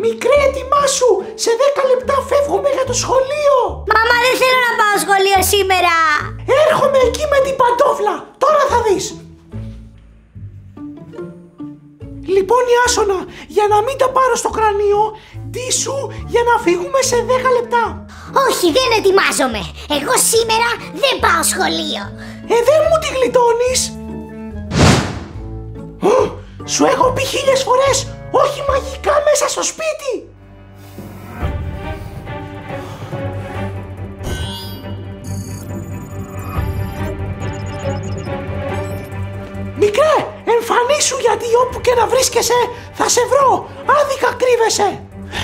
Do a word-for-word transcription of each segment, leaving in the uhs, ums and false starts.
Μικρέ, ετοιμάσου! Σε δέκα λεπτά φεύγουμε για το σχολείο! Μαμά, δεν θέλω να πάω σχολείο σήμερα! Έρχομαι εκεί με την παντόφλα! Τώρα θα δεις! Λοιπόν, Ιάσονα, για να μην τα πάρω στο κρανίο, ντύσου για να φύγουμε σε δέκα λεπτά. Όχι, δεν ετοιμάζομαι. Εγώ σήμερα δεν πάω σχολείο. Ε, δεν μου τη γλιτώνεις. Σου έχω πει χίλιες φορές, όχι μαγικά μέσα στο σπίτι. Μικρέ, εμφανίσου, γιατί όπου και να βρίσκεσαι θα σε βρω. Άδικα κρύβεσαι.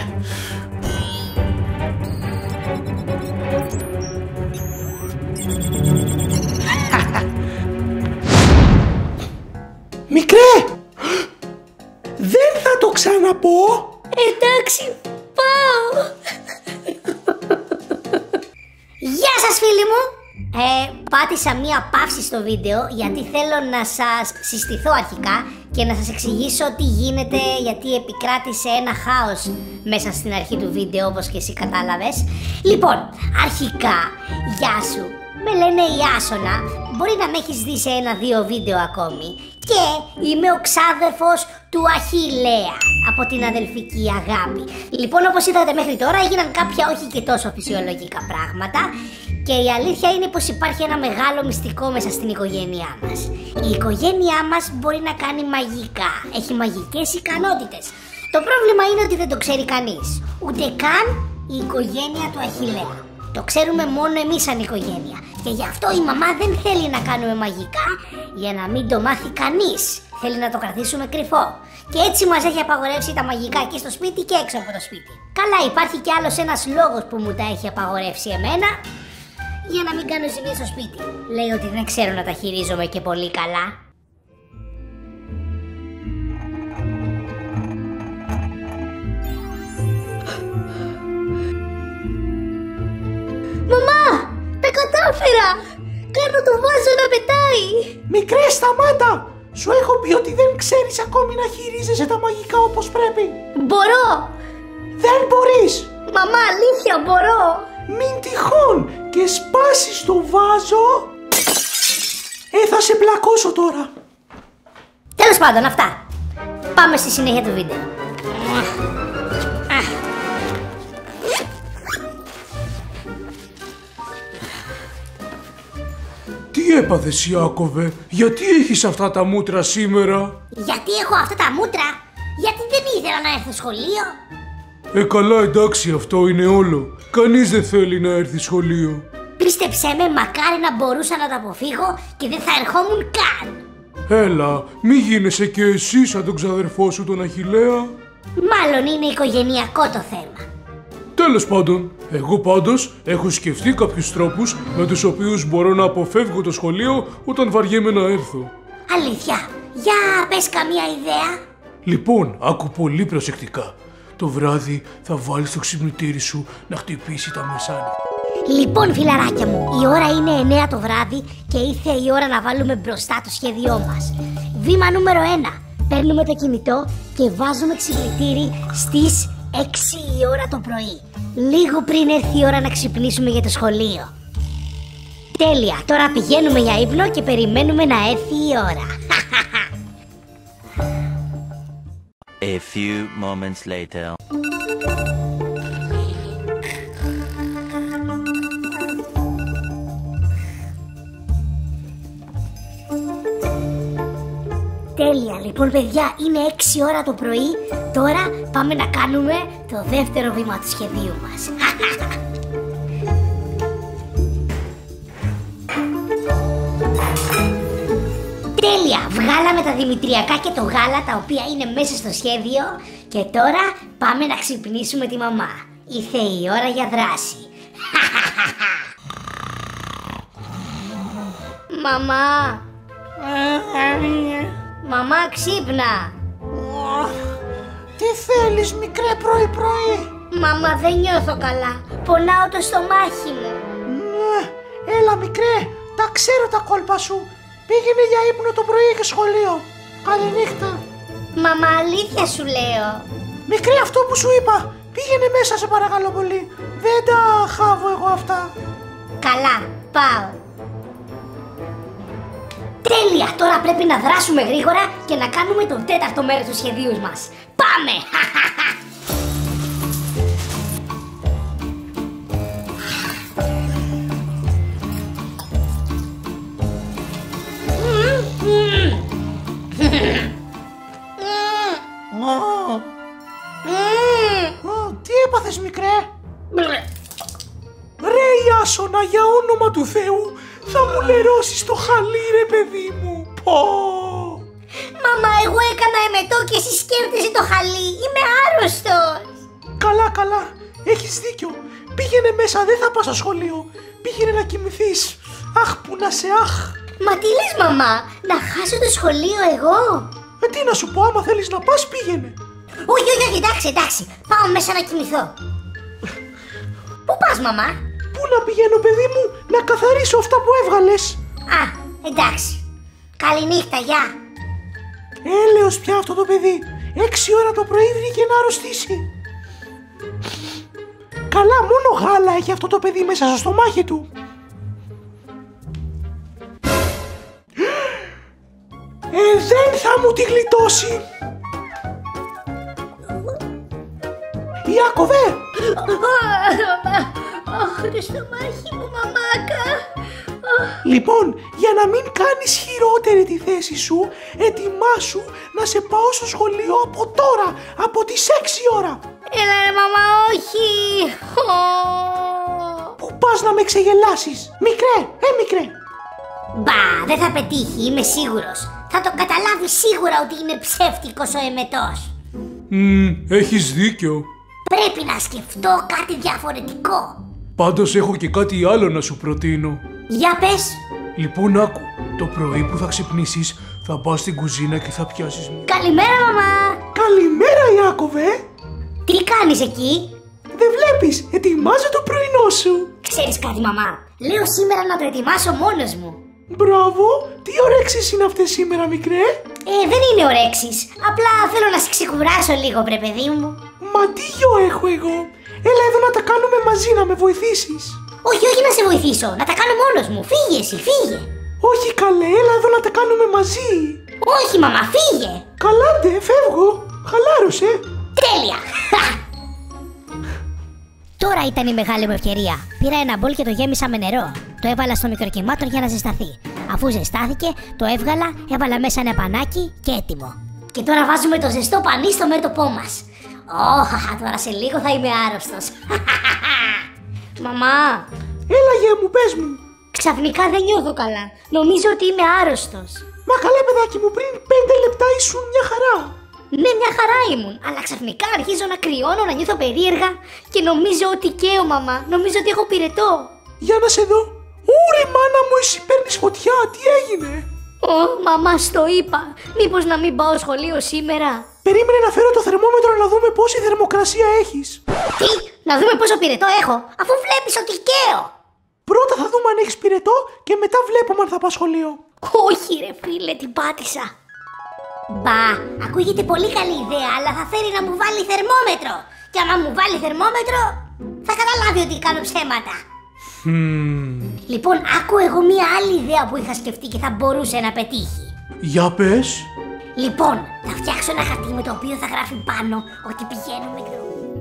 Μικρέ, δεν θα το ξαναπώ. Εντάξει, πάω. Γεια σας, φίλοι μου. Ε, πάτησα μία παύση στο βίντεο γιατί θέλω να σας συστηθώ αρχικά και να σας εξηγήσω τι γίνεται, γιατί επικράτησε ένα χάος μέσα στην αρχή του βίντεο, όπως και εσύ κατάλαβες. Λοιπόν, αρχικά, γεια σου, με λένε Ιάσονα, μπορεί να με έχεις δει σε ένα-δύο βίντεο ακόμη, και είμαι ο ξάδερφος του Αχιλλέα από την αδελφική αγάπη. Λοιπόν, όπως είδατε μέχρι τώρα, έγιναν κάποια όχι και τόσο φυσιολογικά πράγματα. Και η αλήθεια είναι πως υπάρχει ένα μεγάλο μυστικό μέσα στην οικογένειά μας. Η οικογένειά μας μπορεί να κάνει μαγικά, έχει μαγικές ικανότητες. Το πρόβλημα είναι ότι δεν το ξέρει κανείς, ούτε καν η οικογένεια του Αχιλλέα. Το ξέρουμε μόνο εμείς σαν οικογένεια. Και γι' αυτό η μαμά δεν θέλει να κάνουμε μαγικά, για να μην το μάθει κανείς. Θέλει να το κρατήσουμε κρυφό. Και έτσι μας έχει απαγορεύσει τα μαγικά και στο σπίτι και έξω από το σπίτι. Καλά, υπάρχει κι άλλος ένας λόγος που μου τα έχει απαγορεύσει εμένα. Για να μην κάνω ζημία στο σπίτι. Λέει ότι δεν ξέρω να τα χειρίζομαι και πολύ καλά. Μαμά! Τα κατάφερα! Κάνω το βάζο να πετάει! Μικρέ, σταμάτα! Σου έχω πει ότι δεν ξέρεις ακόμη να χειρίζεσαι τα μαγικά όπως πρέπει. Μπορώ! Δεν μπορείς! Μαμά, αλήθεια μπορώ! Μην τυχόν και σπάσεις το βάζο. Ε, θα σε πλακώσω τώρα. Τέλος πάντων, αυτά. Πάμε στη συνέχεια του βίντεο. Τι έπαθες, Ιάκωβε? Γιατί έχεις αυτά τα μούτρα σήμερα? Γιατί έχω αυτά τα μούτρα? Γιατί δεν ήθελα να έρθω σχολείο. Ε, καλά, εντάξει, αυτό είναι όλο. Κανείς δεν θέλει να έρθει σχολείο. Πίστεψέ με, μακάρι να μπορούσα να το αποφύγω και δεν θα ερχόμουν καν. Έλα, μη γίνεσαι και εσύ σαν τον ξαδερφό σου τον Αχιλλέα. Μάλλον είναι οικογενειακό το θέμα. Τέλος πάντων, εγώ πάντως έχω σκεφτεί κάποιους τρόπους με τους οποίους μπορώ να αποφεύγω το σχολείο όταν βαριέμαι να έρθω. Αλήθεια, για πες καμία ιδέα. Λοιπόν, άκου πολύ προσεκτικά. Το βράδυ θα βάλεις το ξυπνητήρι σου να χτυπήσει τα μεσάνυχτα. Λοιπόν, φιλαράκια μου, η ώρα είναι εννιά το βράδυ και ήρθε η ώρα να βάλουμε μπροστά το σχέδιό μας. Βήμα νούμερο ένα. Παίρνουμε το κινητό και βάζουμε ξυπνητήρι στις έξι η ώρα το πρωί. Λίγο πριν έρθει η ώρα να ξυπνήσουμε για το σχολείο. Τέλεια, τώρα πηγαίνουμε για ύπνο και περιμένουμε να έρθει η ώρα. A few moments later. Τέλεια, λοιπόν παιδιά, είναι έξι ώρα το πρωί. Τώρα πάμε να κάνουμε το δεύτερο βήμα του σχεδίου μας. Τέλεια, βγάλαμε τα δημητριακά και το γάλα, τα οποία είναι μέσα στο σχέδιο. Και τώρα πάμε να ξυπνήσουμε τη μαμά. Ήρθε η ώρα για δράση. Μαμά. Μαμά, ξύπνα. Τι θέλεις, μικρέ, πρωί πρωί? Μαμά, δεν νιώθω καλά. Πονάω το στομάχι μου. Ναι, έλα μικρέ, τα ξέρω τα κόλπα σου. Πήγαινε για ύπνο το πρωί και σχολείο. Καληνύχτα. Μαμά, αλήθεια σου λέω. Μικρέ, αυτό που σου είπα. Πήγαινε μέσα, σε παρακαλώ πολύ. Δεν τα χάβω εγώ αυτά. Καλά, πάω. Τέλεια! Τώρα πρέπει να δράσουμε γρήγορα και να κάνουμε το τέταρτο μέρος του σχεδίου μας. Πάμε! Τι έπαθες, μικρέ? Ρε Ιάσονα, για όνομα του Θεού, θα μου λερώσεις το χαλί, ρε παιδί μου. Πω! Μαμά, εγώ έκανα εμετό και εσύ σκέρτεσαι το χαλί. Είμαι άρρωστος. Καλά, καλά. Έχεις δίκιο. Πήγαινε μέσα, δεν θα πας στο σχολείο. Πήγαινε να κοιμηθείς. Αχ, που να σε αχ. Μα τι λες, μαμά, να χάσω το σχολείο εγώ? Ε, τι να σου πω, άμα θέλεις να πας, πήγαινε. Όχι, όχι, όχι, εντάξει, εντάξει. Πάω μέσα να κοιμηθώ. Πού πας, μαμά? Πού να πηγαίνω, παιδί μου, να καθαρίσω αυτά που έβγαλες. Α, εντάξει. Καληνύχτα, γεια. Έλεος πια αυτό το παιδί. Έξι ώρα το πρωί βρήκε να αρρωστήσει. Καλά, μόνο γάλα έχει αυτό το παιδί μέσα στο στομάχι του. Ε, δεν θα μου τη γλιτώσει. Ιάκωβε! Αχ, το στομάχι μου, μαμάκα. Λοιπόν, για να μην κάνεις χειρότερη τη θέση σου, ετοιμάσου να σε πάω στο σχολείο από τώρα, από τις έξι ώρα. Έλα ρε μαμά, όχι. Πού πας να με ξεγελάσεις? Μικρέ, ε μικρέ. Μπα, δεν θα πετύχει, είμαι σίγουρος. Θα το καταλάβει σίγουρα ότι είναι ψεύτικος ο εμετός. Μμμ, έχεις δίκιο. Πρέπει να σκεφτώ κάτι διαφορετικό. Πάντως έχω και κάτι άλλο να σου προτείνω. Για πες. Λοιπόν, άκου. Το πρωί που θα ξυπνήσεις, θα πας στην κουζίνα και θα πιάσεις μία. Καλημέρα, μαμά. Καλημέρα, Ιάκωβε. Τι κάνεις εκεί? Δεν βλέπεις, ετοιμάζω το πρωινό σου. Ξέρεις κάτι, μαμά? Λέω σήμερα να το ετοιμάσω μόνος μου. Μπράβο, τι ωρέξεις είναι αυτές σήμερα, μικρέ? Ε, δεν είναι ωρέξεις. Απλά θέλω να σε ξεκουράσω λίγο, βρε παιδί μου. Μα τι γιο έχω εγώ. Έλα εδώ να τα κάνουμε μαζί, να με βοηθήσεις. Όχι, όχι να σε βοηθήσω. Να τα κάνω μόνος μου. Φύγε εσύ, φύγε. Όχι καλέ, έλα εδώ να τα κάνουμε μαζί. Όχι, μαμά, φύγε. Καλάντε, φεύγω. Χαλάρωσε. Τέλεια. Τώρα ήταν η μεγάλη μου ευκαιρία. Πήρα ένα μπολ και το γέμισα με νερό. Το έβαλα στο μικροκυμάτορ για να ζεσταθεί. Αφού ζεστάθηκε, το έβγαλα, έβαλα μέσα ένα πανάκι και έτοιμο. Και τώρα βάζουμε το ζεστό πανί στο μέτωπό μας. Ωχ, τώρα σε λίγο θα είμαι άρρωστος. Μαμά. Έλα γεια μου, πες μου. Ξαφνικά δεν νιώθω καλά. Νομίζω ότι είμαι άρρωστος. Μα καλά παιδάκι μου, πριν πέντε λεπτά ήσουν μια χαρά. Ναι, μια χαρά ήμουν, αλλά ξαφνικά αρχίζω να κρυώνω, να νιώθω περίεργα και νομίζω ότι καίω, μαμά. Νομίζω ότι έχω πυρετό. Για να σε δω. Ούρε μάνα μου, εσύ παίρνεις φωτιά, τι έγινε? Ω, μαμά, στο είπα. Μήπως να μην πάω σχολείο σήμερα? Περίμενε να φέρω το θερμόμετρο να δούμε πόση θερμοκρασία έχεις. Τι, να δούμε πόσο πυρετό έχω, αφού βλέπεις ότι καίω. Πρώτα θα δούμε αν έχεις πυρετό και μετά βλέπουμε αν θα πας σχολείο. Όχι ρε φίλε, την πάτησα. Μπα, ακούγεται πολύ καλή ιδέα, αλλά θα θέλει να μου βάλει θερμόμετρο. Και άμα μου βάλει θερμόμετρο, θα καταλάβει ότι κάνω ψέματα. Hmm. Λοιπόν, άκου εγώ μία άλλη ιδέα που είχα σκεφτεί και θα μπορούσε να πετύχει. Για πες. Λοιπόν, θα φτιάξω ένα χαρτί με το οποίο θα γράφει πάνω ότι πηγαίνουμε εδώ.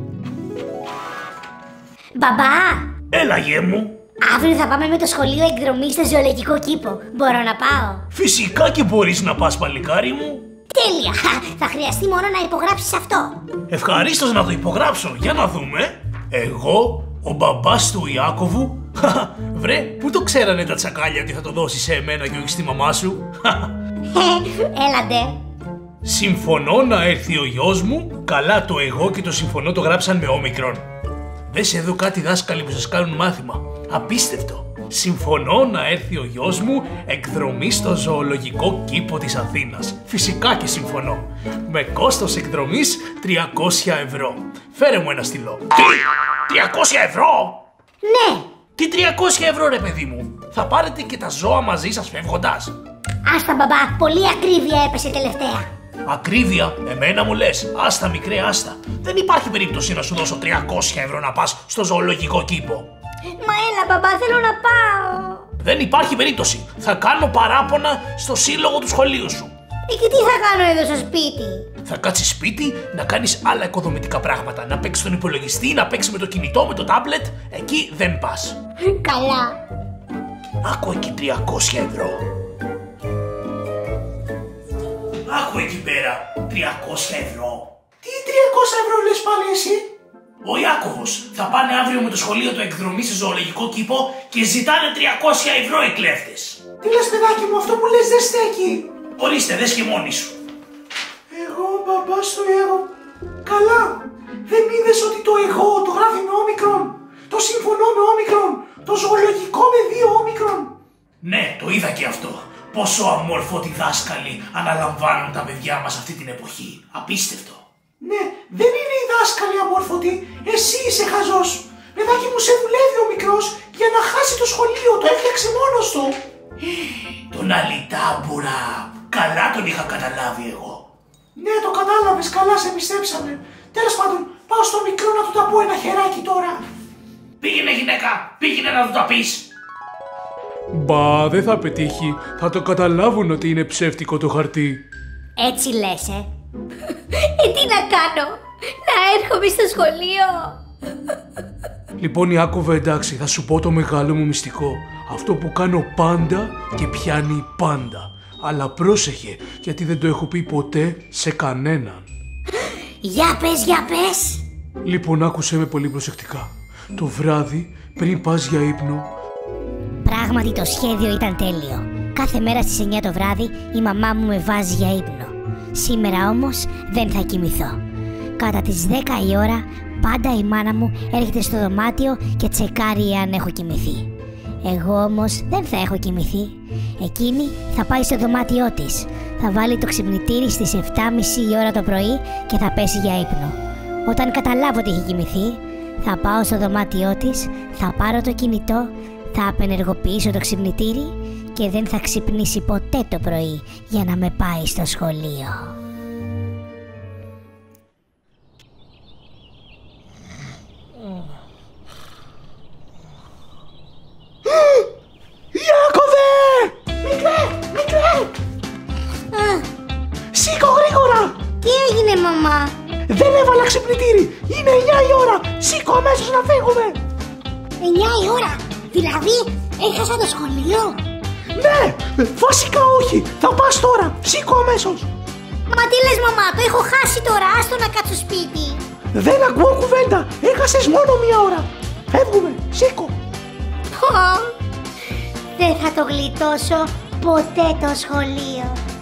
Μπαμπά! Έλα γε μου. Αύριο θα πάμε με το σχολείο εκδρομή στο ζωολογικό κήπο. Μπορώ να πάω? Φυσικά και μπορείς να πας, παλικάρι μου. Τέλεια! Θα χρειαστεί μόνο να υπογράψεις αυτό. Ευχαρίστως να το υπογράψω, για να δούμε. Εγώ, ο μπαμπάς του Ιάκωβου. Βρε, πού το ξέρανε τα τσακάλια ότι θα το δώσεις σε εμένα και όχι στη μαμά σου? Έλατε. Συμφωνώ να έρθει ο γιος μου. Καλά, το εγώ και το συμφωνώ το γράψαν με όμικρον. Δες εδώ κάτι δάσκαλοι που σας κάνουν μάθημα. Απίστευτο. Συμφωνώ να έρθει ο γιος μου εκδρομή στο ζωολογικό κήπο της Αθήνας. Φυσικά και συμφωνώ. Με κόστος εκδρομής τριακόσια ευρώ. Φέρε μου ένα στυλό. Τι? τριακόσια ευρώ? Ναι. Τι τριακόσια ευρώ ρε παιδί μου? Θα πάρετε και τα ζώα μαζί σας φεύγοντας? Άστα μπαμπά, πολύ ακρίβεια έπεσε τελευταία. Ακρίβεια, εμένα μου λες. Άστα μικρέ, άστα. Δεν υπάρχει περίπτωση να σου δώσω τριακόσια ευρώ να πας στο ζωολογικό κήπο. Μα έλα μπαμπά, θέλω να πάω. Δεν υπάρχει περίπτωση. Θα κάνω παράπονα στο σύλλογο του σχολείου σου. Ε, και τι θα κάνω εδώ στο σπίτι? Θα κάτσεις σπίτι να κάνεις άλλα οικοδομητικά πράγματα. Να παίξεις τον υπολογιστή, να παίξεις με το κινητό, με το τάμπλετ. Εκεί δεν πας. Καλά. Άκου εκεί τριακόσια ευρώ. Άκου εκεί πέρα τριακόσια ευρώ. Τι τριακόσια ευρώ λες πάλι εσύ? Ο Ιάκωβος θα πάνε αύριο με το σχολείο του εκδρομή σε ζωολογικό κήπο και ζητάνε τριακόσια ευρώ οι κλέφτες. Τι λες παιδάκι μου, αυτό που λες δεν στέκει. Ορίστε, δες και μόνοι σου. Εγώ μπαμπά στο έργο. Καλά. Δεν είδες ότι το εγώ το γράφει με όμικρον. Το συμφωνώ με όμικρον. Το ζωολογικό με δύο όμικρον. Ναι, το είδα και αυτό. Πόσο αμόρφωτοι δάσκαλοι αναλαμβάνουν τα παιδιά μας αυτή την εποχή. Απίστευτο. Ναι, δεν είναι οι δάσκαλοι αμόρφωτοι. Εσύ είσαι χαζός. Παιδάκι μου, σε δουλεύει ο μικρός για να χάσει το σχολείο. Το έφτιαξε μόνος του. Τον αλυτάμπουρα. Καλά τον είχα καταλάβει εγώ. Ναι, το κατάλαβες, καλά σε πιστέψαμε. Τέλος πάντων, πάω στο μικρό να του τα πω ένα χεράκι τώρα. Πήγαινε γυναίκα, πήγαινε να του τα πεις. Μπα, δεν θα πετύχει. Θα το καταλάβουν ότι είναι ψεύτικο το χαρτί. Έτσι λες, ε. ε, τι να κάνω, να έρχομαι στο σχολείο. Λοιπόν Ιάκωβε, εντάξει, θα σου πω το μεγάλο μου μυστικό. Αυτό που κάνω πάντα και πιάνει πάντα. Αλλά πρόσεχε, γιατί δεν το έχω πει ποτέ σε κανέναν. Για πες, για πες. Λοιπόν, άκουσέ με πολύ προσεκτικά. Το βράδυ, πριν πας για ύπνο... Πράγματι το σχέδιο ήταν τέλειο. Κάθε μέρα στις εννιά το βράδυ η μαμά μου με βάζει για ύπνο. Σήμερα όμως δεν θα κοιμηθώ. Κατά τις δέκα η ώρα πάντα η μάνα μου έρχεται στο δωμάτιο και τσεκάρει αν έχω κοιμηθεί. Εγώ όμως δεν θα έχω κοιμηθεί. Εκείνη θα πάει στο δωμάτιό της. Θα βάλει το ξυπνητήρι στις επτά και μισή η ώρα το πρωί και θα πέσει για ύπνο. Όταν καταλάβω ότι έχει κοιμηθεί, θα πάω στο δωμάτιό της, θα πάρω το κινητό, θα απενεργοποιήσω το ξυπνητήρι και δεν θα ξυπνήσει ποτέ το πρωί για να με πάει στο σχολείο. Ιάκωβε! Μικρέ, μικρέ! Σήκω γρήγορα! Τι έγινε μαμά? Δεν έβαλα ξυπνητήρι! Είναι εννιά η ώρα! Σήκω αμέσως να φύγουμε! εννιά η ώρα? Δηλαδή έχασα το σχολείο? Ναι! Βασικά όχι! Θα πας τώρα! Σήκω αμέσως! Μα τι λες μαμά, το έχω χάσει τώρα, άστο να κάτσω σπίτι. Δεν ακούω κουβέντα! Έχασες μόνο μία ώρα! Φεύγουμε! Σήκω! Δεν θα το γλιτώσω ποτέ το σχολείο.